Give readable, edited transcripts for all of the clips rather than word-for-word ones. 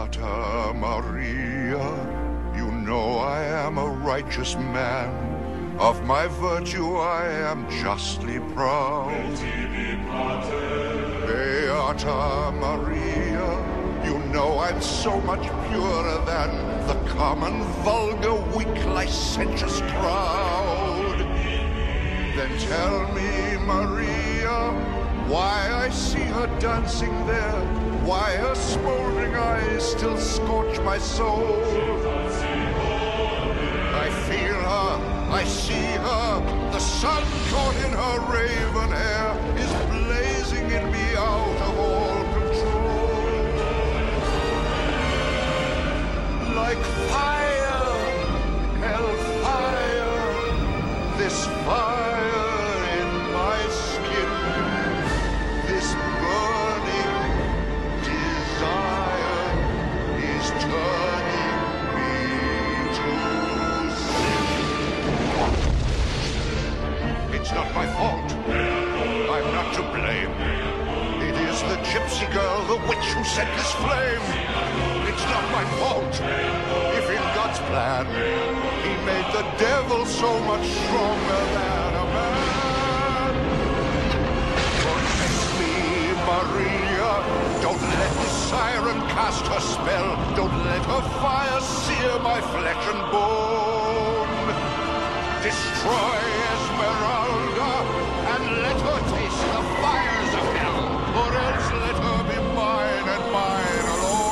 Beata Maria, you know I am a righteous man. Of my virtue I am justly proud. Beata Maria, you know I'm so much purer than the common, vulgar, weak, licentious crowd. Then tell me, Maria, why I see her dancing there, why her smoldering eyes still scorch my soul. I feel her, I see her, the sun caught in her raven hair is blazing in me out of all control. Like fire, hellfire, this fire in my skin, this burning desire is turning me to sin. It's not my fault. I'm not to blame. It is the gypsy girl, the witch who set this flame. It's not my fault. If in God's plan, he made the devil so much stronger than a man. Protect me, Maria. Don't let the siren cast her spell. Don't let her fire sear my flesh and bone. Destroy Esmeralda and let her taste the fires of hell, or else let her be mine and mine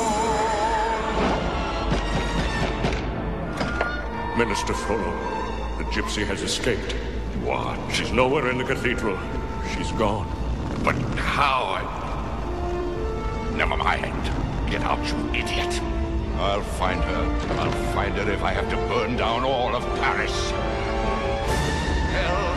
alone. Minister Frollo, the gypsy has escaped. What? She's nowhere in the cathedral. She's gone. But how? Never mind. Get out, you idiot. I'll find her. I'll find her if I have to burn down all of Paris. Hell